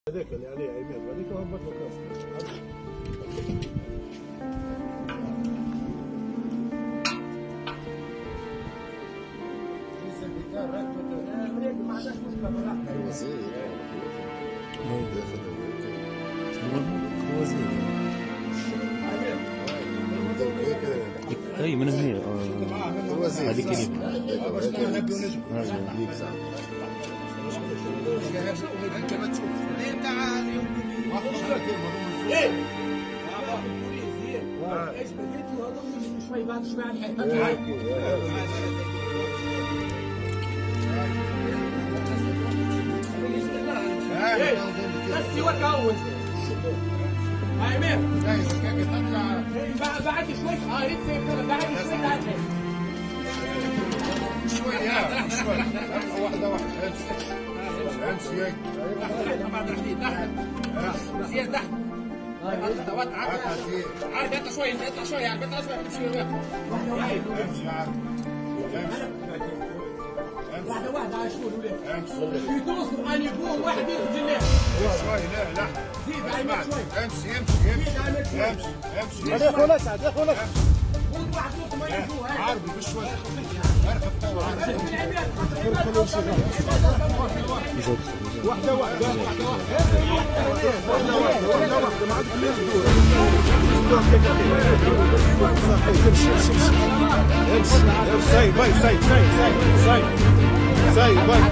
هذاك اللي عليه عماد هذيك هبط له كاس. اي من هنا هذيك بس يوكاون هاي مين بعد شوي بعد شوي شوي واحدة امشي هيك زياد تحت عارف انت شوي اطلع شوي يعني اطلع شوي امشي واحدة على شو امشي يدوسوا ان يكون واحد يخرج الناس شوي لا زيد على شوي امشي هذا ياخذ اسعد ياخذ اسعد خذ واحد نص ما يجوا عربي بشوي اركب توا واحدة ما عندك ليش دور ساي باي ساي باي